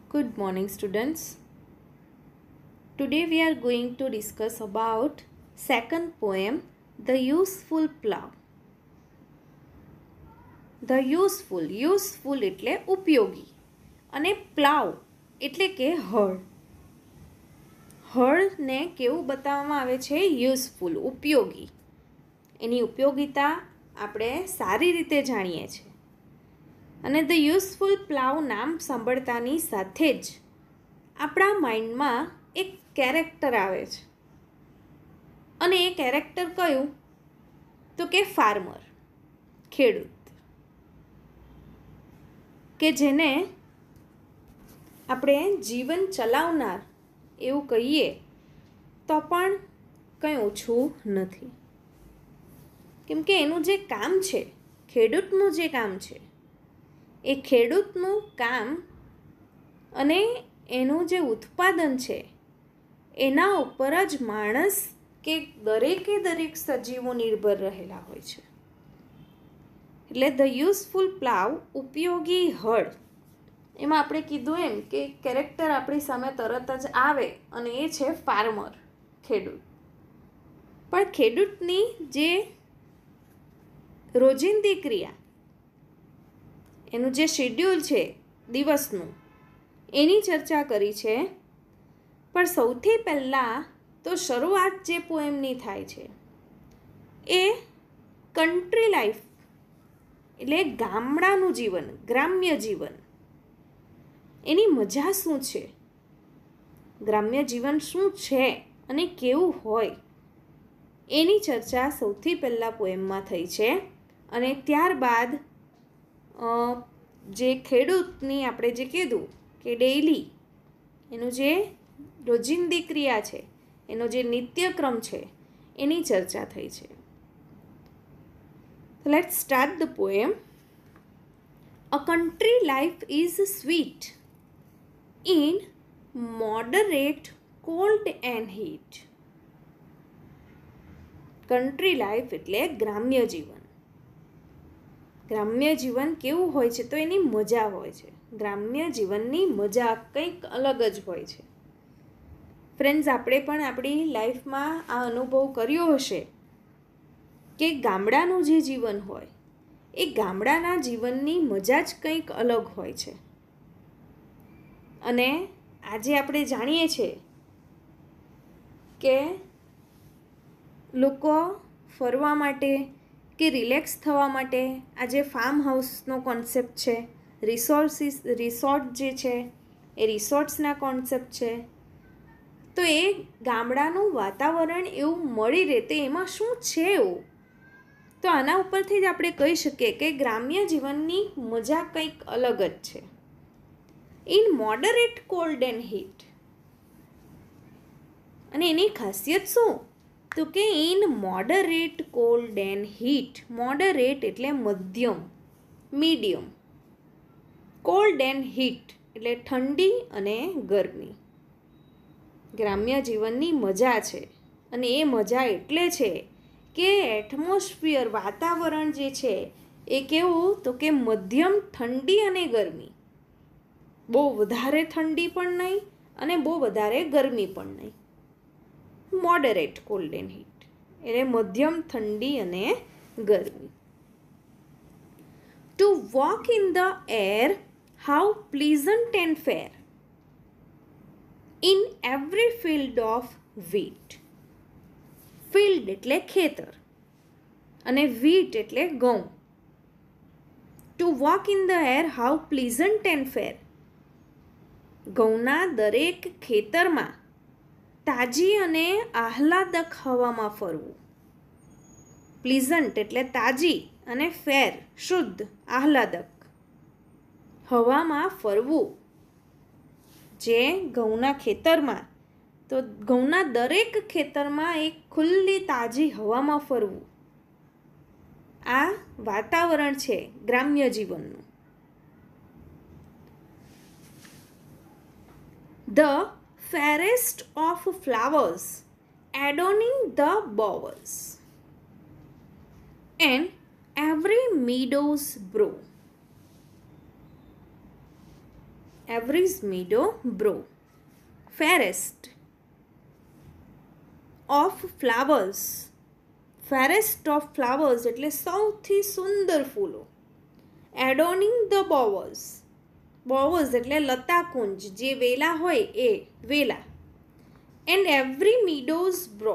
Good morning, students. Today we are going to discuss about second poem, The Useful Plough. The useful એટલે ઉપયોગી અને plough એટલે કે હળ. હળને કેવું બતાવવામાં આવે છે? યુઝફુલ, ઉપયોગી. એની ઉપયોગિતા આપણે સારી રીતે જાણીએ છીએ. અને ધ યુઝફુલ પ્લાવ નામ સાંભળતાની સાથે જ આપણા માઇન્ડમાં એક કેરેક્ટર આવે છે. અને એ કેરેક્ટર કયું? તો કે ફાર્મર, ખેડૂત, કે જેને આપણે જીવન ચલાવનાર એવું કહીએ તો પણ કંઈ ઓછું નથી. કેમ કે એનું જે કામ છે, ખેડૂતનું જે કામ છે, એ ખેડૂતનું કામ અને એનું જે ઉત્પાદન છે એના ઉપર જ માણસ કે દરેકે દરેક સજીવો નિર્ભર રહેલા હોય છે. એટલે ધ યુઝફુલ પ્લાવ, ઉપયોગી હળ, એમાં આપણે કીધું એમ કે કેરેક્ટર આપણી સામે તરત જ આવે અને એ છે ફાર્મર, ખેડૂત. પણ ખેડૂતની જે રોજિંદી ક્રિયા, એનું જે શેડ્યુલ છે દિવસનું, એની ચર્ચા કરી છે. પણ સૌથી પહેલાં તો શરૂઆત જે પોએમની થાય છે એ કન્ટ્રી લાઈફ એટલે ગામડાનું જીવન, ગ્રામ્ય જીવન, એની મજા શું છે, ગ્રામ્ય જીવન શું છે અને કેવું હોય, એની ચર્ચા સૌથી પહેલાં પોએમમાં થઈ છે. અને ત્યારબાદ જે ખેડૂતની આપણે જે કીધું કે ડેઈલી એનું જે રોજિંદી ક્રિયા છે, એનો જે નિત્યક્રમ છે, એની ચર્ચા થઈ છે. Let's start the poem. A country life is sweet in moderate cold and heat. Country life એટલે ગ્રામ્ય જીવન. ગ્રામ્ય જીવન કેવું હોય છે? તો એની મજા હોય છે. ગ્રામ્ય જીવનની મજા કંઈક અલગ જ હોય છે. ફ્રેન્ડ્સ, આપણે પણ આપણી લાઈફમાં આ અનુભવ કર્યો હશે કે ગામડાનું જે જીવન હોય એ ગામડાના જીવનની મજા જ કંઈક અલગ હોય છે. અને આજે આપણે જાણીએ છીએ કે લોકો ફરવા માટે કે રિલેક્સ થવા માટે આજે ફાર્મ હાઉસનો કોન્સેપ્ટ છે, રિસોર્ટ જે છે એ રિસોર્ટ્સના કોન્સેપ્ટ છે. તો એ ગામડાનું વાતાવરણ એવું મળી રહે તો એમાં શું છે એવું? તો આના ઉપરથી જ આપણે કહી શકીએ કે ગ્રામ્ય જીવનની મજા કંઈક અલગ જ છે. In moderate cold and heat. અને એની ખાસિયત શું? તો કે in moderate cold and heat. Moderate એટલે મધ્યમ, મીડિયમ. કોલ્ડ એન્ડ હીટ એટલે ઠંડી અને ગરમી. ગ્રામ્ય જીવનની મજા છે. અને એ મજા એટલે છે કે એટમોસ્ફિયર, વાતાવરણ જે છે એ કેવું? તો કે મધ્યમ ઠંડી અને ગરમી. બહુ વધારે ઠંડી પણ નહીં અને બહુ વધારે ગરમી પણ નહીં. મોડરેટ કોલ્ડ એન્ડ હીટ એટલે મધ્યમ ઠંડી અને ગરમી. To walk in the air, how pleasant and fair, in every field of wheat. Field એટલે ખેતર અને વીટ એટલે ઘઉં. To walk in the air, how pleasant and fair. ઘઉંના દરેક ખેતરમાં તાજી અને આહલાદક હવામાં ફરવું. પ્લીઝન્ટ એટલે તાજી અને ફેર, શુદ્ધ, આહલાદક હવામાં ફરવું. જે ઘઉંના ખેતરમાં, તો ઘઉંના દરેક ખેતરમાં એક ખુલ્લી તાજી હવામાં ફરવું. આ વાતાવરણ છે ગ્રામ્ય જીવનનું. The fairest of flowers adorning the bowers, and every meadow's brow. Every's meadow brow. Fairest of flowers. Fairest of flowers એટલે સૌથી સુંદર ફૂલો. એડોનિંગ ધ બોવર્સ. બોવર્સ એટલે લતાકુંજ, જે વેલા હોય એ વેલા. And every meadow's brow.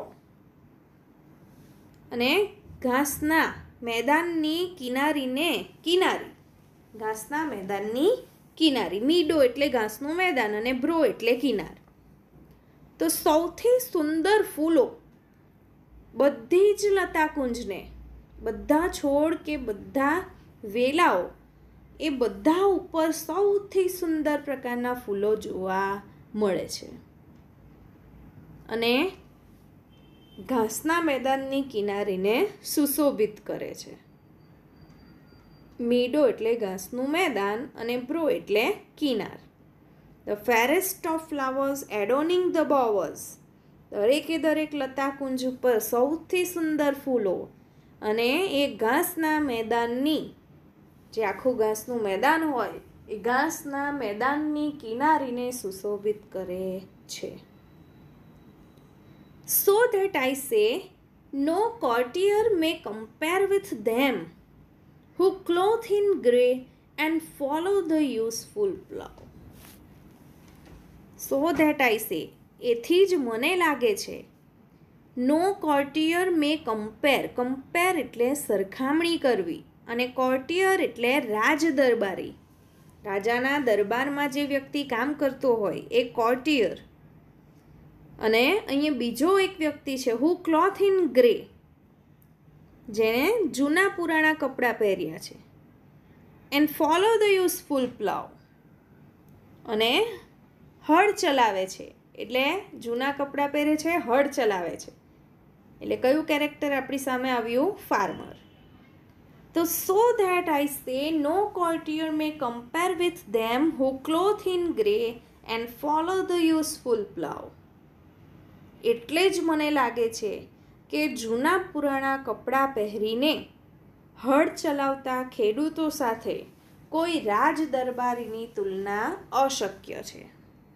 અને ઘાસના મેદાનની કિનારીને કિનારી. ઘાસના મેદાનની કિનારી. મીડો એટલે ઘાસનું મેદાન અને બ્રો એટલે કિનાર. તો સૌથી સુંદર ફૂલો બધી જ લતાકુંજને, બધા છોડ કે બધા વેલાઓ, એ બધા ઉપર સૌથી સુંદર પ્રકારના ફૂલો જોવા મળે છે. અને ઘાસના મેદાનની કિનારીને સુશોભિત કરે છે. મીડો એટલે ઘાસનું મેદાન અને બ્રો એટલે કિનાર. The fairest of flowers adorning the bowers. દરેકે દરેક લતાકુંજ ઉપર સૌથી સુંદર ફૂલો અને એ ઘાસના મેદાનની, જે આખું ઘાસનું મેદાન હોય એ ઘાસના મેદાનની કિનારીને સુશોભિત કરે છે. So that I say, no courtier may compare with them who clothe in grey and follow the useful plough. So that I say, એથી જ મને લાગે છે, નો કોર્ટિયર મે કમ્પેર. કમ્પેર એટલે સરખામણી કરવી, અને કોર્ટિયર એટલે રાજ દરબારી. રાજાના દરબારમાં જે વ્યક્તિ કામ કરતો હોય એ કોર્ટિયર. અને અહીંયા બીજો એક વ્યક્તિ છે, હુ ક્લોથ ઇન ગ્રે, જેણે જૂના પુરાણા કપડાં પહેર્યા છે. And follow the useful plough, અને હળ ચલાવે છે. એટલે જૂના કપડાં પહેરે છે, હળ ચલાવે છે. એટલે કયું કેરેક્ટર આપણી સામે આવ્યું? ફાર્મર. તો સો that I say, no courtier may compare with them who clothe in grey and follow the useful plough. એટલે જ મને લાગે છે કે જૂના પુરાણા કપડાં પહેરીને હળ ચલાવતા ખેડૂતો સાથે કોઈ રાજ દરબારીની તુલના અશક્ય છે.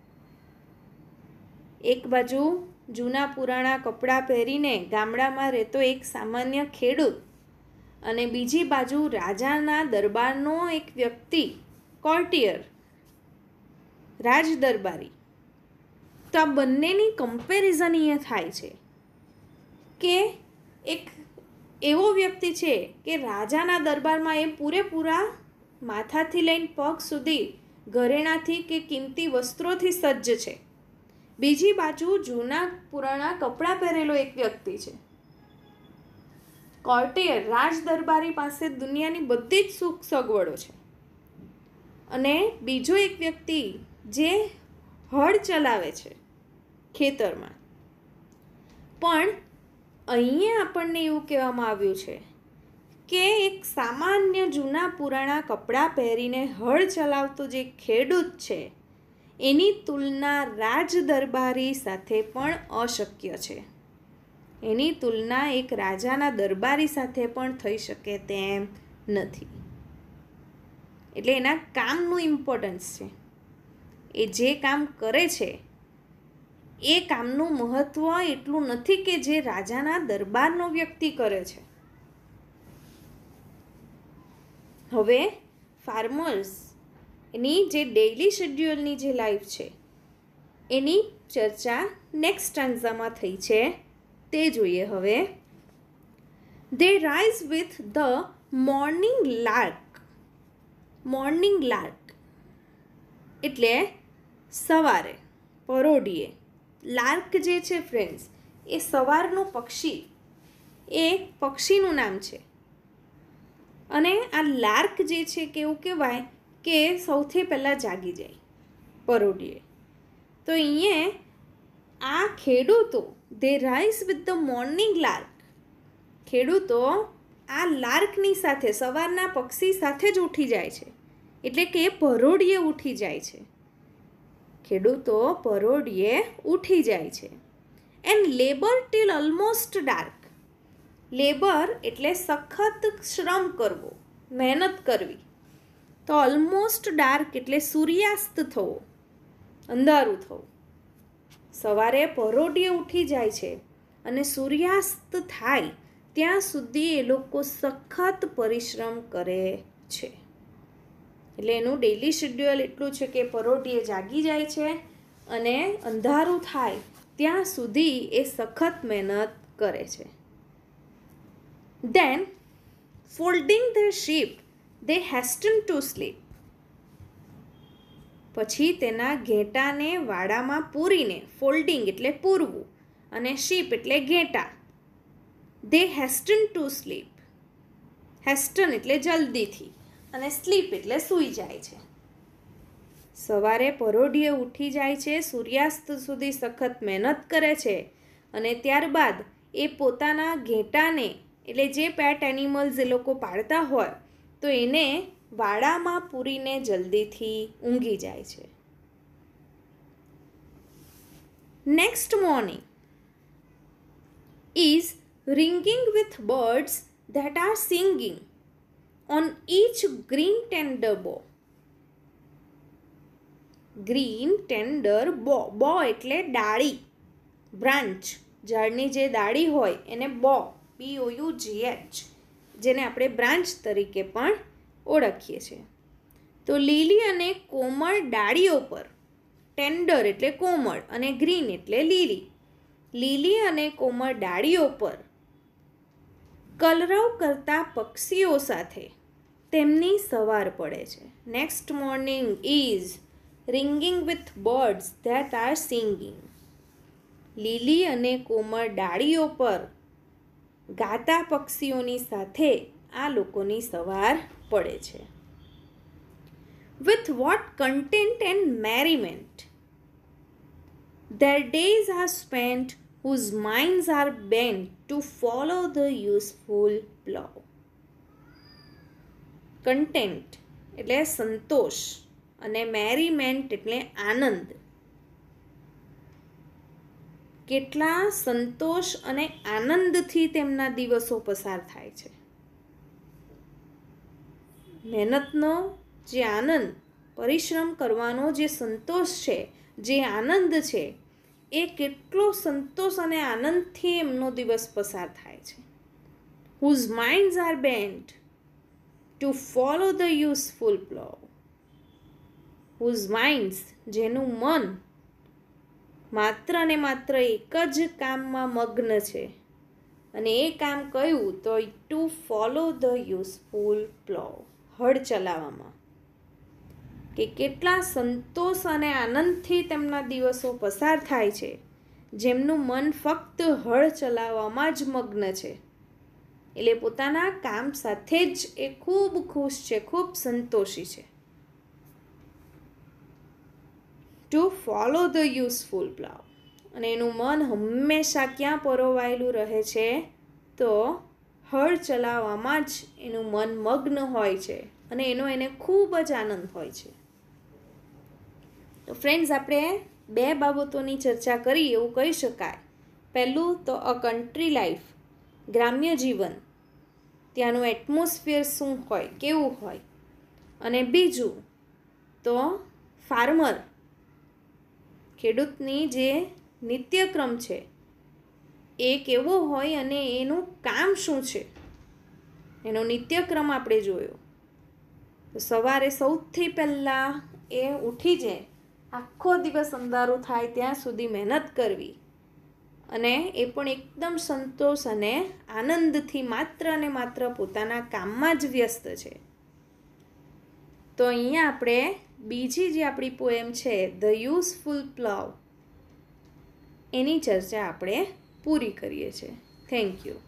એક બાજુ જૂના પુરાણા કપડાં પહેરીને ગામડામાં રહેતો એક સામાન્ય ખેડૂત, અને બીજી બાજુ રાજાના દરબારનો એક વ્યક્તિ, કોર્ટિયર, રાજ દરબારી. તો આ બંનેની કમ્પેરિઝન અહીંયા થાય છે કે એક એવો વ્યક્તિ છે કે રાજાના દરબારમાં એ પૂરેપૂરા માથાથી લઈને પગ સુધી ઘરેણાથી કે કિંમતી વસ્ત્રોથી સજ્જ છે. બીજી બાજુ જૂના પુરાણા કપડાં પહેરેલો એક વ્યક્તિ છે, કોર્ટિયર, રાજ દરબારી પાસે દુનિયાની બધી જ સુખ સગવડો છે. અને બીજો એક વ્યક્તિ જે હળ ચલાવે છે ખેતરમાં. પણ અહીંયા આપણને એવું કહેવામાં આવ્યું છે કે એક સામાન્ય જૂના પુરાણા કપડાં પહેરીને હળ ચલાવતો જે ખેડૂત છે એની તુલના રાજ દરબારી સાથે પણ અશક્ય છે. એની તુલના એક રાજાના દરબારી સાથે પણ થઈ શકે તેમ નથી. એટલે એના કામનું ઇમ્પોર્ટન્સ છે. એ જે કામ કરે છે એ કામનું મહત્ત્વ એટલું નથી કે જે રાજાના દરબારનો વ્યક્તિ કરે છે. હવે ફાર્મર્સ એની જે ડેઇલી શેડ્યુલની જે લાઈફ છે એની ચર્ચા નેક્સ્ટ સ્ટાન્ઝામાં થઈ છે, તે જોઈએ હવે. They rise with the morning lark. Morning lark એટલે સવારે, પરોઢિયે. લાર્ક જે છે ફ્રેન્ડ્સ, એ સવારનું પક્ષી, એ પક્ષીનું નામ છે. અને આ લાર્ક જે છે કેવું કહેવાય કે સૌથી પહેલાં જાગી જાય પરોઢિયે. તો અહીંયા આ ખેડૂતો, they rise with the morning lark. ખેડૂતો આ લાર્કની સાથે, સવારના પક્ષી સાથે જ ઉઠી જાય છે. એટલે કે પરોઢિયે ઉઠી જાય છે. ખેડૂતો પરોઢિયે ઉઠી જાય છે. And labour till almost dark. Labour એટલે સખત શ્રમ કરવો, મહેનત કરવી. તો ઓલમોસ્ટ ડાર્ક એટલે સૂર્યાસ્ત થવો, અંધારું થવું. સવારે પરોઢિયે ઉઠી જાય છે અને સૂર્યાસ્ત થાય ત્યાં સુધી એ લોકો સખત પરિશ્રમ કરે છે. એટલે એનું ડેઇલી શેડ્યુલ એટલું છે કે પરોઢિયે જાગી જાય છે અને અંધારું થાય ત્યાં સુધી એ સખત મહેનત કરે છે. Then, folding their sheep, they hasten to sleep. પછી તેના ઘેટાને વાડામાં પૂરીને, ફોલ્ડિંગ એટલે પૂરવું અને શીપ એટલે ઘેટા, they hasten to sleep. hasten એટલે જલ્દીથી અને સ્લીપ એટલે સૂઈ જાય છે. સવારે પરોઢિયે ઉઠી જાય છે, સૂર્યાસ્ત સુધી સખત મહેનત કરે છે અને ત્યારબાદ એ પોતાના ઘેટાને, એટલે જે પેટ એનિમલ્સ એ લોકો પાળતા હોય તો એને વાડામાં પૂરીને જલ્દીથી ઊંઘી જાય છે. Next morning is ringing with birds that are singing on each green tender bough. Green tender bough, bough એટલે ડાળી, બ્રાન્ચ, ઝાડની જે ડાળી હોય એને બો, BOUGH, જેને આપણે બ્રાન્ચ તરીકે પણ ઓળખીએ છીએ. તો લીલી અને કોમળ ડાળીઓ પર, ટેન્ડર એટલે કોમળ અને ગ્રીન એટલે લીલી, લીલી અને કોમળ ડાળીઓ પર કલરવ કરતા પક્ષીઓ સાથે તેમની સવાર પડે છે. Next morning is ringing with birds that are singing. લીલી અને કોમળ ડાળીઓ પર ગાતા પક્ષીઓની સાથે આ લોકોની સવાર પડે છે. With what content and merriment their days are spent, whose minds are bent to follow the useful plough. Content એટલે સંતોષ અને merriment એટલે આનંદ. કેટલા સંતોષ અને આનંદથી તેમના દિવસો પસાર થાય છે. મહેનતનો જે આનંદ, પરિશ્રમ કરવાનો જે સંતોષ છે, જે આનંદ છે, એ કેટલો સંતોષ અને આનંદથી એમનો દિવસ પસાર થાય છે. whose minds are bent to follow the useful plough. whose minds, જેનું મન માત્ર ને માત્ર એક જ કામમાં મગ્ન છે અને એ કામ કયું તો to follow the useful plough, હળ ચલાવવામાં. કે કેટલા સંતોષ અને આનંદથી તેમના દિવસો પસાર થાય છે, જેમનું મન ફક્ત હળ ચલાવવામાં જ મગ્ન છે. એટલે પોતાના કામ સાથે જ એ ખૂબ ખુશ છે, ખૂબ સંતોષી છે. To follow the useful plough, અને એનું મન હંમેશા ક્યાં પરોવાયેલું રહે છે તો હળ ચલાવવામાં જ એનું મન મગ્ન હોય છે અને એનો એને ખૂબ જ આનંદ હોય છે. તો ફ્રેન્ડ્સ, આપણે બે બાબતોની ચર્ચા કરી એવું કહી શકાય. પહેલું તો અ કન્ટ્રી લાઈફ, ગ્રામ્ય જીવન, ત્યાંનું એટમોસ્ફિયર શું હોય, કેવું હોય. અને બીજું તો ફાર્મર, ખેડૂતની જે નિત્યક્રમ છે એ કેવો હોય અને એનું કામ શું છે, એનો નિત્યક્રમ આપણે જોયો. તો સવારે સૌથી પહેલાં એ ઉઠી જાય, આખો દિવસ અંધારું થાય ત્યાં સુધી મહેનત કરવી અને એ પણ એકદમ સંતોષ અને આનંદથી માત્ર અને માત્ર પોતાના કામમાં જ વ્યસ્ત છે. તો અહીંયા આપણે બીજી જે આપણી પોએમ છે ધ યુઝફુલ plough, એની ચર્ચા આપણે પૂરી કરીએ છીએ. Thank you.